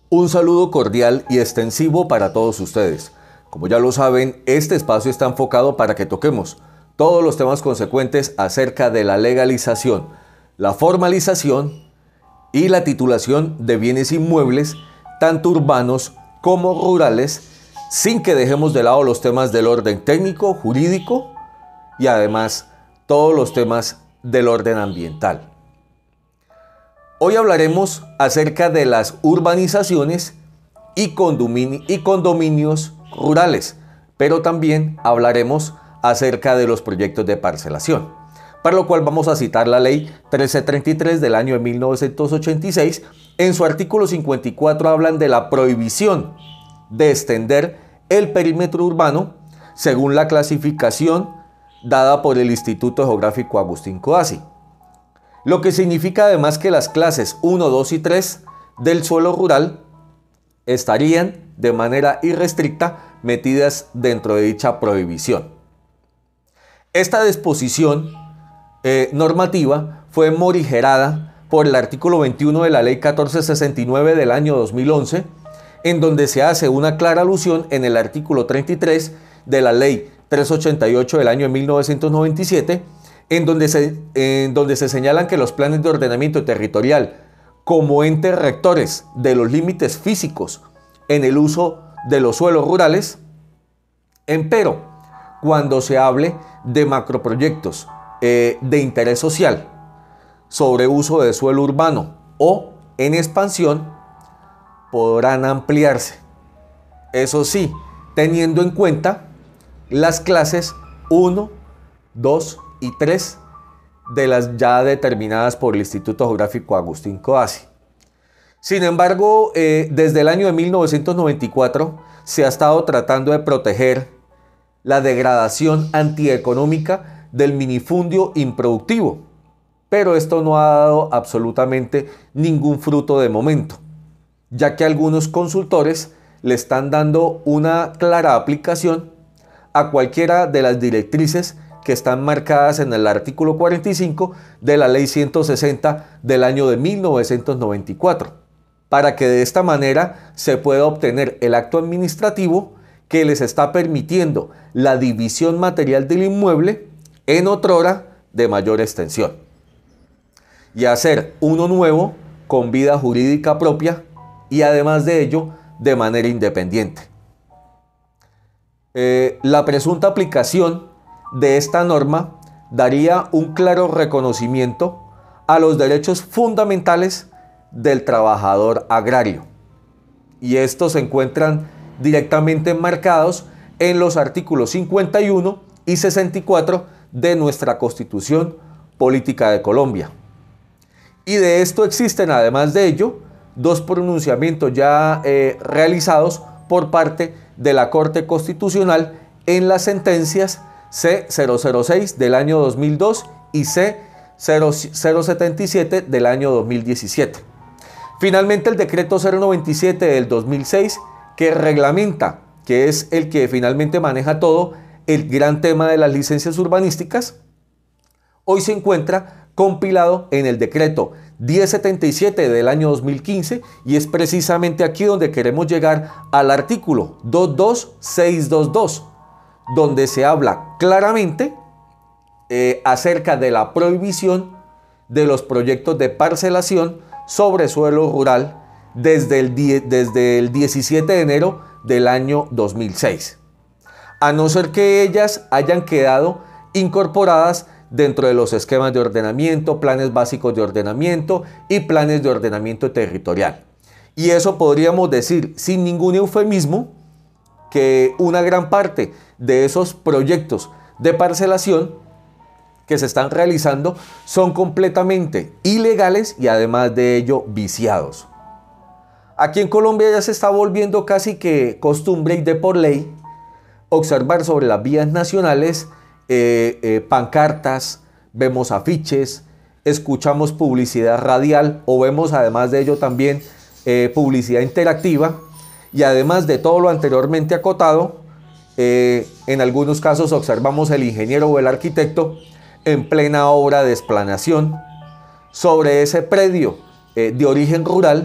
Un saludo cordial y extensivo para todos ustedes. Como ya lo saben, este espacio está enfocado para que toquemos todos los temas consecuentes acerca de la legalización, la formalización y la titulación de bienes inmuebles, tanto urbanos como rurales, sin que dejemos de lado los temas del orden técnico, jurídico y además todos los temas del orden ambiental. Hoy hablaremos acerca de las urbanizaciones y condominios rurales, pero también hablaremos acerca de los proyectos de parcelación, para lo cual vamos a citar la Ley 1333 del año de 1986. En su artículo 54 hablan de la prohibición de extender el perímetro urbano según la clasificación dada por el Instituto Geográfico Agustín Codazzi. Lo que significa además que las clases 1, 2 y 3 del suelo rural estarían de manera irrestricta metidas dentro de dicha prohibición. Esta disposición normativa fue morigerada por el artículo 21 de la Ley 1469 del año 2011, en donde se hace una clara alusión en el artículo 33 de la Ley 388 del año 1997, en donde se señalan que los planes de ordenamiento territorial como entes rectores de los límites físicos en el uso de los suelos rurales, empero cuando se hable de macroproyectos de interés social sobre uso de suelo urbano o en expansión, podrán ampliarse. Eso sí, teniendo en cuenta las clases 1, 2 y 3 de las ya determinadas por el Instituto Geográfico Agustín Codazzi. Sin embargo, desde el año de 1994 se ha estado tratando de proteger la degradación antieconómica del minifundio improductivo, pero esto no ha dado absolutamente ningún fruto de momento, ya que algunos consultores le están dando una clara aplicación a cualquiera de las directrices que están marcadas en el artículo 45 de la Ley 160 del año de 1994, para que de esta manera se pueda obtener el acto administrativo que les está permitiendo la división material del inmueble en otrora de mayor extensión y hacer uno nuevo con vida jurídica propia y además de ello de manera independiente. La presunta aplicación de esta norma daría un claro reconocimiento a los derechos fundamentales del trabajador agrario, y estos se encuentran directamente enmarcados en los artículos 51 y 64 de nuestra Constitución Política de Colombia. Y de esto existen, además de ello, dos pronunciamientos ya realizados por parte de la Corte Constitucional en las sentencias C006 del año 2002 y C0077 del año 2017. Finalmente, el decreto 097 del 2006, que reglamenta, que es el que finalmente maneja todo el gran tema de las licencias urbanísticas, hoy se encuentra compilado en el decreto 1077 del año 2015, y es precisamente aquí donde queremos llegar al artículo 22622, donde se habla claramente acerca de la prohibición de los proyectos de parcelación sobre suelo rural desde el 17 de enero del año 2006, a no ser que ellas hayan quedado incorporadas dentro de los esquemas de ordenamiento, planes básicos de ordenamiento y planes de ordenamiento territorial. Y eso podríamos decir sin ningún eufemismo que una gran parte de esos proyectos de parcelación que se están realizando son completamente ilegales y además de ello viciados. Aquí en Colombia ya se está volviendo casi que costumbre y de por ley observar sobre las vías nacionales pancartas, vemos afiches, escuchamos publicidad radial o vemos además de ello también publicidad interactiva, y además de todo lo anteriormente acotado, en algunos casos observamos el ingeniero o el arquitecto en plena obra de explanación sobre ese predio de origen rural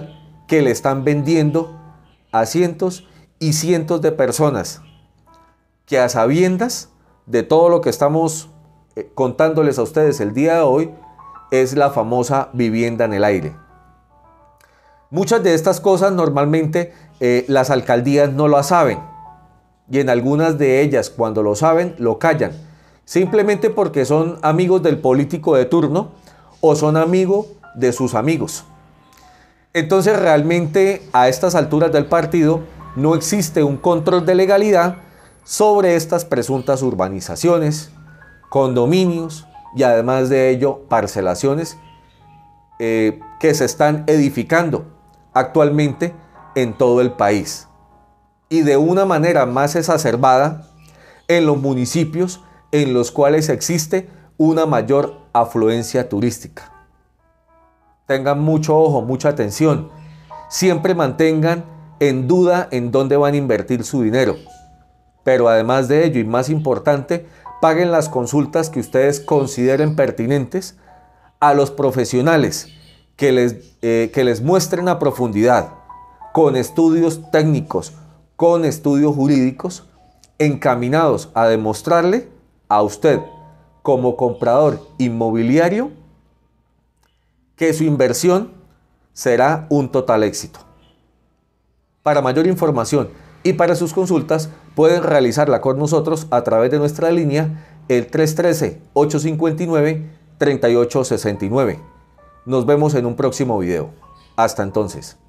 que le están vendiendo a cientos y cientos de personas que, a sabiendas de todo lo que estamos contándoles a ustedes el día de hoy, es la famosa vivienda en el aire. Muchas de estas cosas normalmente las alcaldías no lo saben, y en algunas de ellas, cuando lo saben, lo callan, simplemente porque son amigos del político de turno o son amigos de sus amigos. Entonces, realmente a estas alturas del partido no existe un control de legalidad sobre estas presuntas urbanizaciones, condominios y, además de ello, parcelaciones que se están edificando actualmente en todo el país, y de una manera más exacerbada en los municipios en los cuales existe una mayor afluencia turística. Tengan mucho ojo, mucha atención. Siempre mantengan en duda en dónde van a invertir su dinero. Pero además de ello, y más importante, paguen las consultas que ustedes consideren pertinentes a los profesionales que les muestren a profundidad, con estudios técnicos, con estudios jurídicos, encaminados a demostrarle a usted, como comprador inmobiliario, que su inversión será un total éxito. Para mayor información y para sus consultas, pueden realizarla con nosotros a través de nuestra línea, el 313-859-3869. Nos vemos en un próximo video. Hasta entonces.